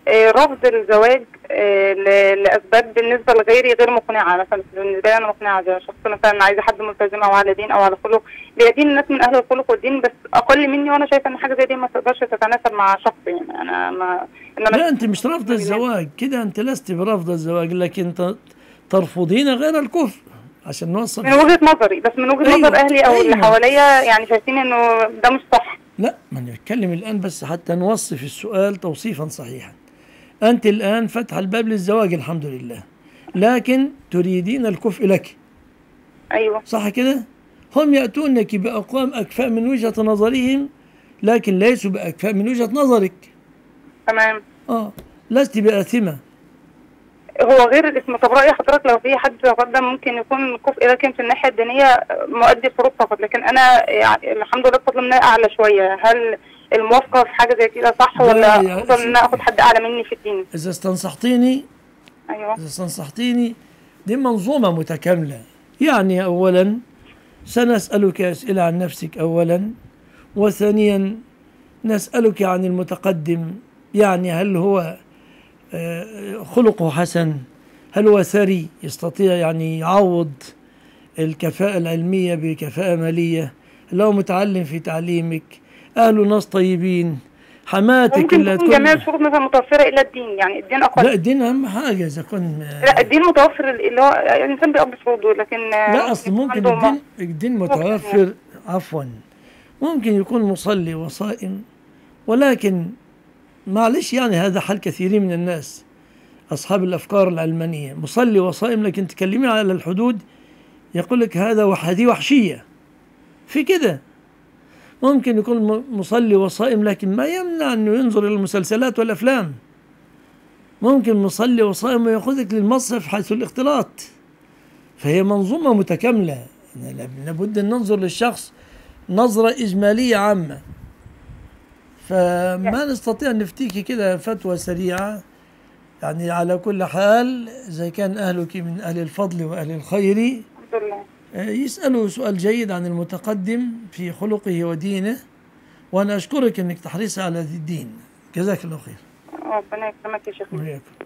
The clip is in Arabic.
رفض الزواج لاسباب بالنسبه لغيري غير مقنعه. مثلا بالنسبه لي انا مقنعه، زي شخص مثلا عايزه حد ملتزم او على دين او على خلق، بيدين الناس من اهل الخلق والدين بس اقل مني، وانا شايفه ان حاجه زي دي ما تقدرش تتناسب مع شخص. يعني انا ما لا أنت مش رافضة الزواج كده، أنت لست برافضة الزواج، لكن ترفضين غير الكفر عشان نوصل من وجهه نظري، بس من وجهه نظر اهلي او اللي حواليا يعني شايفين انه ده مش صح. لا، ما نتكلم الآن بس حتى نوصف السؤال توصيفا صحيحا. أنت الآن فتح الباب للزواج الحمد لله، لكن تريدين الكفء لك. ايوه صح كده؟ هم يأتونك بأقوام أكفاء من وجهة نظرهم، لكن ليسوا بأكفاء من وجهة نظرك. تمام. لست بآثمة. هو غير الاسم. طب رأي حضرتك لو في حد تقدم ممكن يكون كفء لكن في الناحية الدينية مؤدي الفروض فقط، لكن أنا يعني الحمد لله بفضل الله أعلى شوية، هل الموافقة في حاجة زي كده صح ولا أفضل إن أنا آخد حد أعلى مني في الدين؟ إذا استنصحتيني، أيوه إذا استنصحتيني دي منظومة متكاملة. يعني أولا سنسألك أسئلة عن نفسك أولا، وثانيا نسألك عن المتقدم، يعني هل هو خلقه حسن، هل هو ثري يستطيع يعني يعوض الكفاءة العلمية بكفاءة مالية، هل هو متعلم في تعليمك، أهله ناس طيبين، حماتك ممكن اللي تكون جميع الشروط مثلا متوفرة إلا الدين، يعني الدين أقل. لا الدين أهم حاجة. إذا كان لا الدين متوفر اللي هو الإنسان بيقضي فروضه، لكن لا أصل ممكن الدين متوفر، عفوا ممكن يكون مصلي وصائم، ولكن معلش يعني هذا حال كثيرين من الناس أصحاب الأفكار العلمانية، مصلي وصائم لكن تكلمي على الحدود يقول لك هذه وحشية. في كده ممكن يكون مصلي وصائم لكن ما يمنع أنه ينظر إلى المسلسلات والأفلام. ممكن مصلي وصائم ويأخذك للمصرف حيث الاختلاط. فهي منظومة متكاملة، لابد أن ننظر للشخص نظرة إجمالية عامة. فما نستطيع أن نفتيك كده فتوى سريعة. يعني على كل حال إذا كان أهلك من أهل الفضل وأهل الخير يسألوا سؤال جيد عن المتقدم في خلقه ودينه، وأنا أشكرك أنك تحرصي على الدين. جزاك الله خير. ربنا يكرمك يا شيخ.